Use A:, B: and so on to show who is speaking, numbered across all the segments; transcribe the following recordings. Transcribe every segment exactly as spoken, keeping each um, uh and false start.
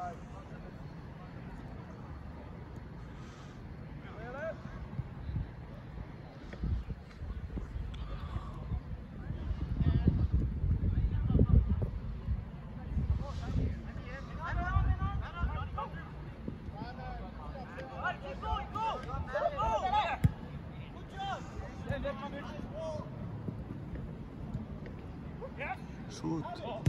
A: شوت.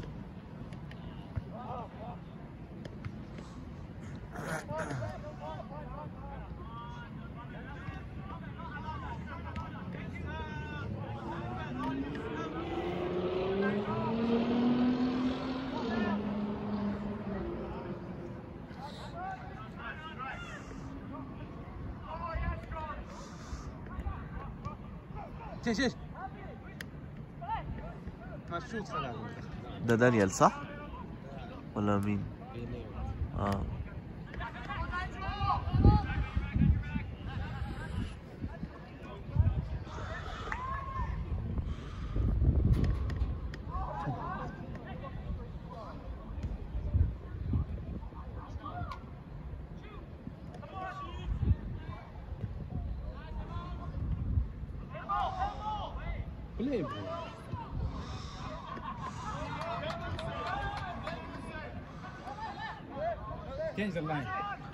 B: شيش شيش مشوت خلاص.
A: ده دانيال صح؟ ولا مين؟ اه
B: ليه change the line.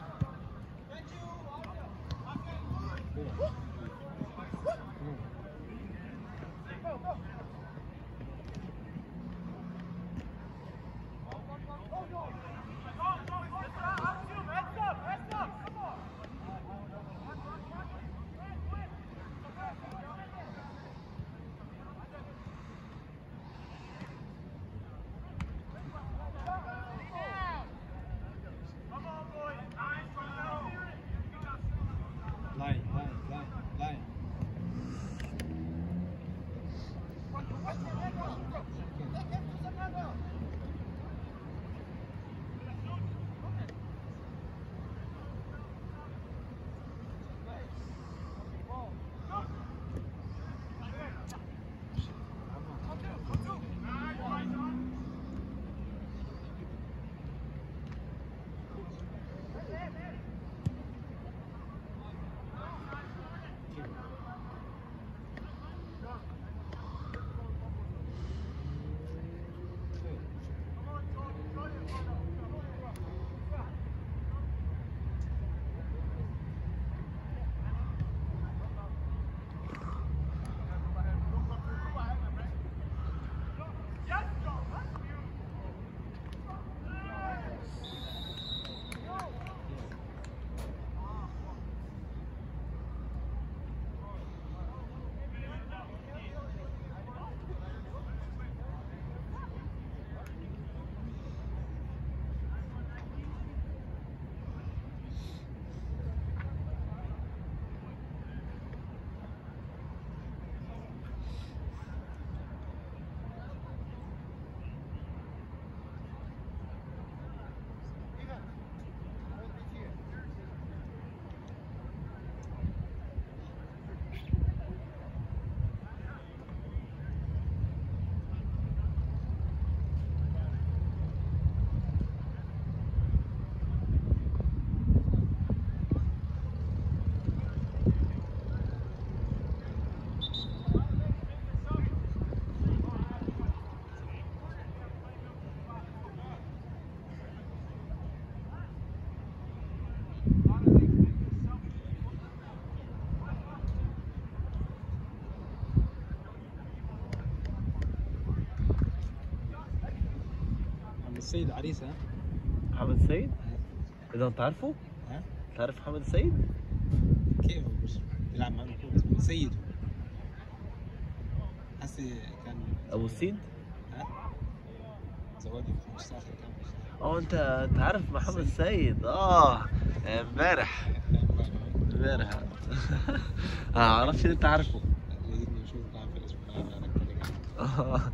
B: Line, line, line, line. السيد عريس. ها
A: محمد السيد؟ اذا انت عارفه؟
B: ها؟
A: تعرف محمد السيد؟
B: كيف مش بيلعب مع المفروض سيد حسي كان
A: ابو السيد؟
B: ها؟ زواجي في خمستاشر كان.
A: اه انت انت عارف محمد السيد؟ اه امبارح امبارح اه عرفت ان انت عارفه.
B: لقيتني بشوف كان في الاسبوع انا كده.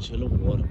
A: نشيلهم ورا.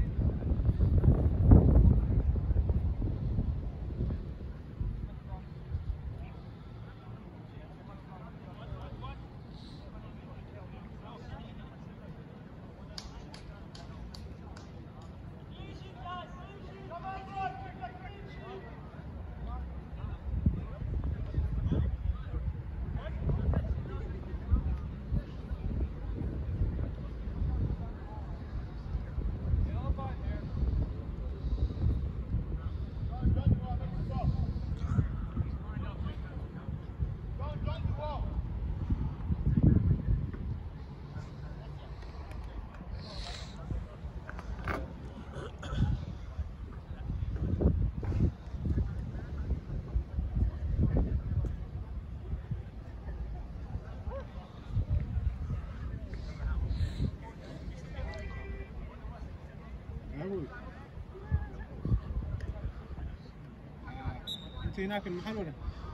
B: انت هناك المحل ولا؟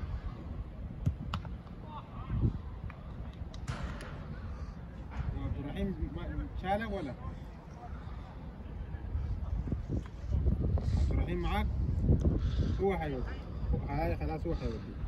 B: عبد الرحيم شالك ولا؟ عبد الرحيم معاك؟ هو حيودي. هاي خلاص هو حيودي.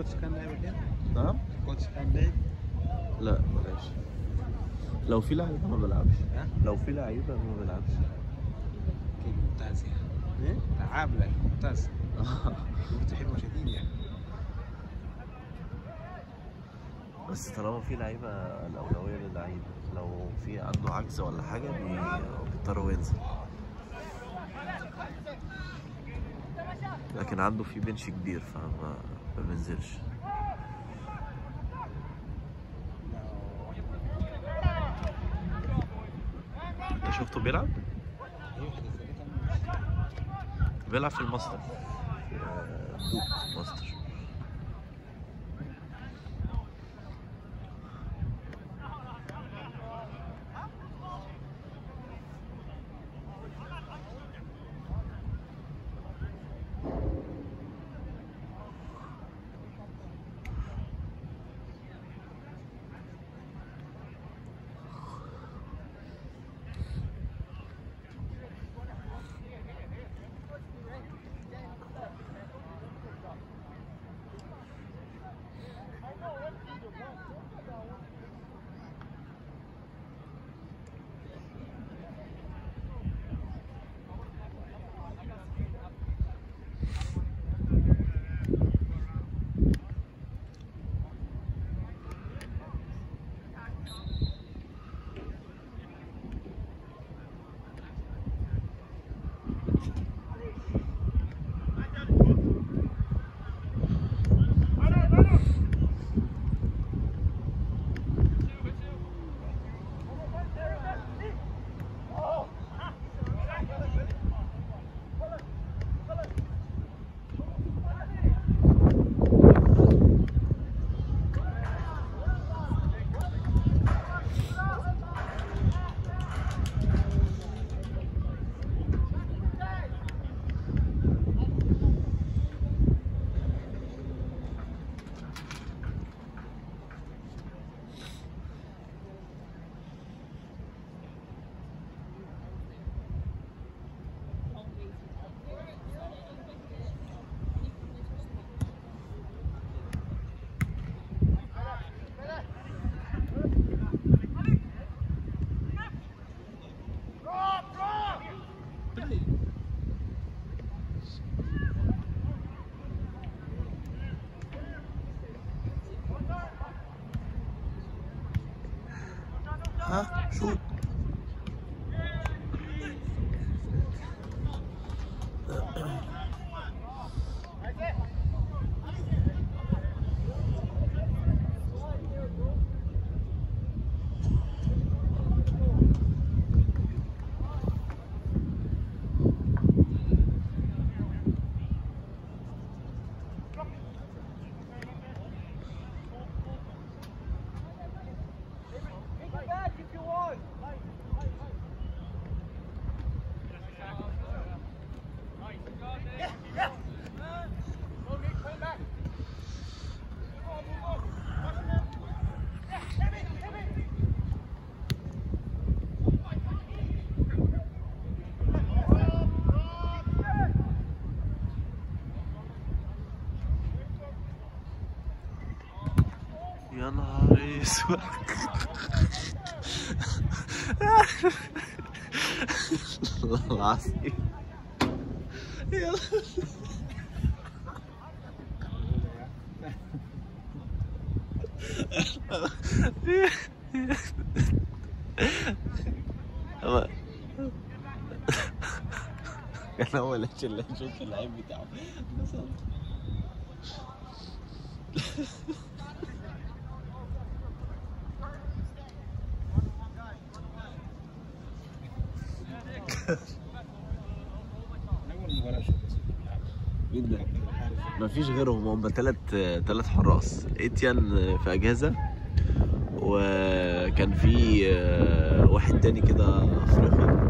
B: الكوتش كان لاعب الحين؟
A: نعم؟
B: الكوتش كان لاعب؟
A: لا بلاش. لو في لعيبه ما بلعبش.
B: ها؟
A: لو في لعيبه ما بلعبش.
B: كيف ممتاز يعني.
A: ايه؟
B: لعاب لعيب ممتاز. قلت حلوة شديد يعني.
A: بس طالما في لعيبه الاولويه للعيبه، لو في عنده عجز ولا حاجه بي- بيضطر ينزل. لكن عنده في بنش كبير فما ما بينزلش. انت شفته بيلعب؟ بيلعب في الماستر، في آه، بوك ماستر. ها شوت. يا نهار اسود. والله العظيم. يا هو كان اول اللي اشوف اللعيب بتاعه. جدا ما فيش غيرهم، هم ثلاث ثلاث حراس. اتيان في اجازه، وكان في واحد تاني كده افريقي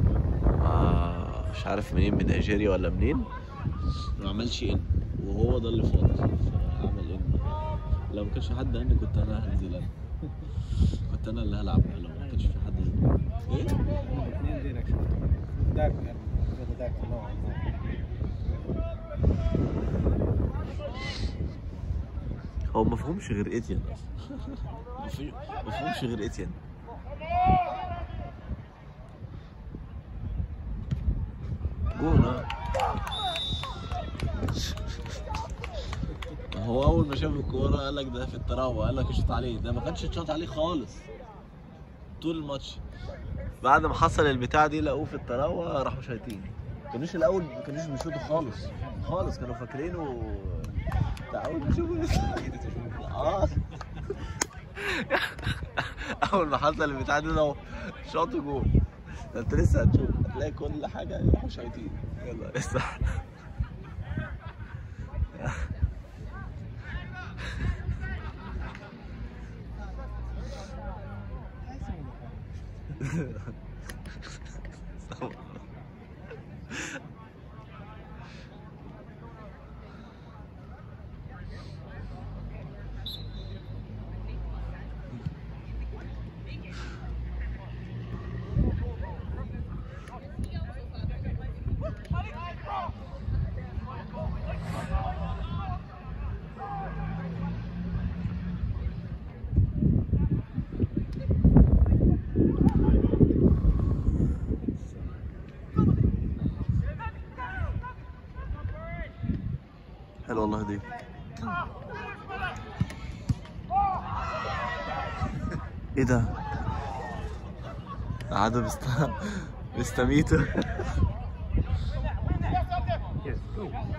A: مش عارف منين، من نيجيريا ولا منين، ما عملش ان، وهو ده اللي فاضل فعمل ان. لو ما كانش حد هنا كنت انا هنزل، انا كنت انا اللي هلعب لو ما كانش في حد هنا. ايه؟
B: اثنين ديرك داك داك
A: هو ما فيهمش غير اتيان اصلا. ما في- ما فيهمش غير اتيان. جون اه. هو اول ما شاف الكوره قال لك ده في التراوة، قال لك اشوط عليه، ده ما كانش اتشاط عليه خالص طول الماتش. بعد ما حصل البتاع دي لقوه في التراوة راحوا شايطين. ما كانوش الاول ما كانوش بيشوطوا خالص خالص، كانوا فاكرينه بتاع اول ما شافوا اه. اول ما حصل البتاع دي ده شاطوا جول. ده انت لسه هتشوف، هتلاقي كل حاجه يروحوا شايطين. يلا لسه. حلو والله دي. ايه ده؟ قعدوا بيست بيستميتوا.